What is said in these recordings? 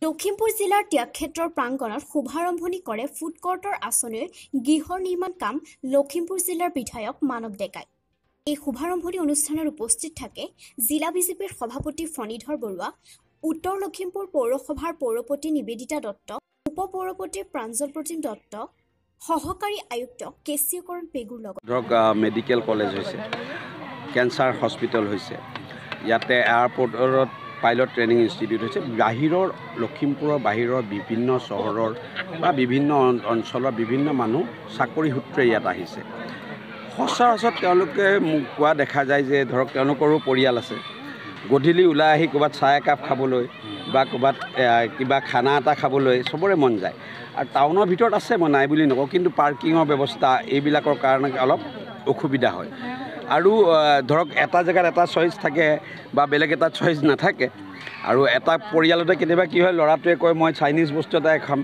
লখিমপুৰ জিলাৰ ত্যাগক্ষেত্ৰৰ প্ৰাংগণত শুভাৰম্ভণি কৰে ফুড কৰ্টৰ আঁচনিৰ গৃহ নিৰ্মাণ কাম লখিমপুৰ জিলাৰ বিধায়ক মানৱ ডেকাই। এই শুভাৰম্ভণি অনুষ্ঠানত উপস্থিত থাকে জিলা বিজেপিৰ সভাপতি ফণীধৰ বৰুৱা, উত্তৰ লখিমপুৰ পৌৰসভাৰ পৌৰপতি নিবেদিতা দত্ত, উপ পৌৰপতি প্ৰাঞ্জল প্ৰতিম দত্ত, সহকাৰী আয়ুক্ত কেশিকৰণ পেগুৰ লগত ধৰক মেডিকেল কলেজ হৈছে, কেঞ্চাৰ হস্পিটেল হৈছে, ইয়াতে এয়াৰপৰ্টত পাইলট ট্ৰেইনিং ইনষ্টিটিউট হৈছে। বাহিৰৰ লখিমপুৰৰ বাহিৰৰ বিভিন্ন চহৰৰ বা বিভিন্ন অঞ্চলৰ বিভিন্ন মানুহ চাকৰি সূত্ৰে ইয়াত আহিছে। সচৰাচৰ তেওঁলোকে মোক কোৱা দেখা যায় যে ধৰক তেওঁলোকৰো পৰিয়াল আছে, গধূলি ওলাই আহি ক'ৰবাত চাহ একাপ খাবলৈ বা ক'ৰবাত কিবা খানা এটা খাবলৈ চবৰে মন যায়। আৰু টাউনৰ ভিতৰত আছে, মই নাই বুলি নকওঁ, কিন্তু পাৰ্কিঙৰ ব্যৱস্থা এইবিলাকৰ কাৰণে অলপ অসুবিধা হয়। আৰু ধৰক এটা জেগাত এটা চইচ থাকে বা বেলেগ এটা চইচ নাথাকে। আৰু এটা পৰিয়ালতে কেতিয়াবা কি হয়, ল'ৰাটোৱে কয় মই চাইনিজ বস্তু এটাই খাম,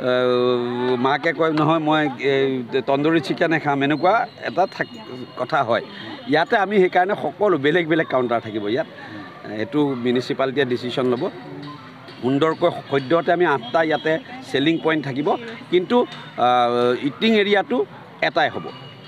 মাকে কয় নহয় মই তন্দুৰী চিকেনে খাম, এনেকুৱা এটা কথা হয়। ইয়াতে আমি সেইকাৰণে সকলো বেলেগ বেলেগ কাউণ্টাৰ থাকিব ইয়াত। এইটো মিউনিচিপালিটিয়ে ডিচিশ্যন ল'ব। সুন্দৰকৈ সদ্যহতে আমি 8টা ইয়াতে চেলিং পইণ্ট থাকিব, কিন্তু ইটিং এৰিয়াটো এটাই হ'ব।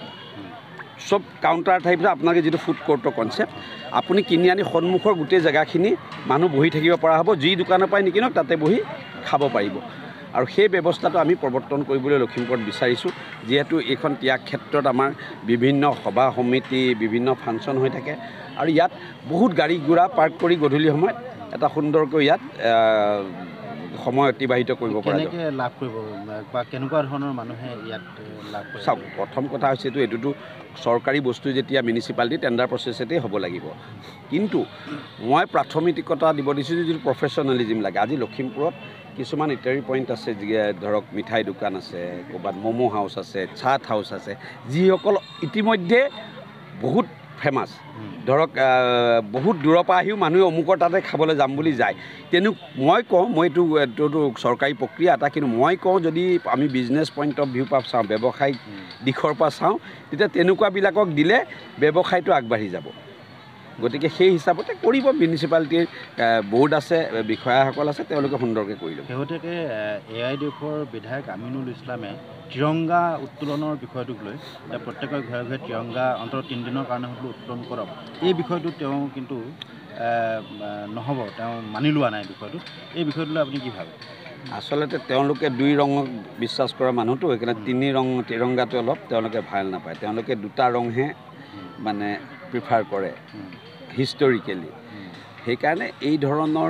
চব কাউণ্টাৰ থাকিব। আপোনালোকে যিটো ফুড কৰ্টৰ কনচেপ্ট, আপুনি কিনি আনি সন্মুখৰ গোটেই জেগাখিনি মানুহ বহি থাকিব পৰা হ'ব, যি দোকানৰ পৰাই নিকিনক তাতে বহি খাব পাৰিব। আৰু সেই ব্যৱস্থাটো আমি প্ৰৱৰ্তন কৰিবলৈ লখিমপুৰত বিচাৰিছোঁ, যিহেতু এইখন ত্যাগক্ষেত্ৰত আমাৰ বিভিন্ন সভা সমিতি, বিভিন্ন ফাংচন হৈ থাকে। আৰু ইয়াত বহুত গাড়ী ঘোঁৰা পাৰ্ক কৰি গধূলি সময়ত এটা সুন্দৰকৈ ইয়াত সময় অতিবাহিত কৰিব পৰা যায়। লাভ কৰিব বা কেনেকুৱা ধৰণৰ মানুহে ইয়াত লাভ কৰিব? চাওক, প্ৰথম কথা হৈছে এইটোতো চৰকাৰী বস্তু, যেতিয়া মিউনিচিপালিটি টেণ্ডাৰ প্ৰচেছতেই হ'ব লাগিব। কিন্তু মই প্ৰাথমিকতা দিব দিছোঁ যিটো প্ৰফেচনেলিজিম লাগে। আজি লখিমপুৰত কিছুমান ইটাৰী পইণ্ট আছে, ধৰক মিঠাই দোকান আছে, ক'ৰবাত ম'ম' হাউচ আছে, চাট হাউচ আছে, যিসকল ইতিমধ্যে বহুত ফেমাছ। ধৰক বহুত দূৰৰ পৰা আহিও মানুহে অমুকৰ তাতে খাবলৈ যাম বুলি যায়। মই কওঁ, এইটোতো চৰকাৰী প্ৰক্ৰিয়া এটা, কিন্তু মই কওঁ যদি আমি বিজনেছ পইণ্ট অফ ভিউ পৰা চাওঁ, ব্যৱসায়িক দিশৰ পৰা চাওঁ, তেতিয়া তেনেকুৱাবিলাকক দিলে ব্যৱসায়টো আগবাঢ়ি যাব। গতিকে সেই হিচাপতে কৰিব। মিউনিচিপালিটিৰ বৰ্ড আছে, বিষয়াসকল আছে, তেওঁলোকে সুন্দৰকৈ কৰি ল'ব। শেহতীয়াকৈ AIDFৰ বিধায়ক আমিনুল ইছলামে তিৰংগা উত্তোলনৰ বিষয়টোক লৈ প্ৰত্যেকৰ ঘৰে ঘৰে তিৰংগা অন্তত 3 দিনৰ কাৰণে হ'লেও উত্তোলন কৰক, এই বিষয়টো তেওঁ কিন্তু নহ'ব, তেওঁ মানি লোৱা নাই বিষয়টো। এই বিষয়টোলৈ আপুনি কি ভাবে? আচলতে তেওঁলোকে 2 ৰঙক বিশ্বাস কৰা মানুহটো, সেইকাৰণে 3 ৰং তিৰংগাটো অলপ তেওঁলোকে ভাল নাপায়। তেওঁলোকে 2টা ৰংহে মানে প্ৰিফাৰ কৰে হিষ্টৰিকেলি। সেইকাৰণে এই ধৰণৰ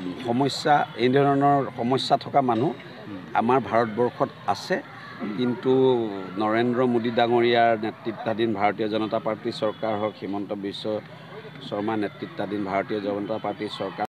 সমস্যা থকা মানুহ আমাৰ ভাৰতবৰ্ষত আছে। কিন্তু নৰেন্দ্ৰ মোদী ডাঙৰীয়াৰ নেতৃত্বাধীন ভাৰতীয় জনতা পাৰ্টী চৰকাৰ হওক, হিমন্ত বিশ্ব শৰ্মা নেতৃত্বাধীন ভাৰতীয় জনতা পাৰ্টীৰ চৰকাৰ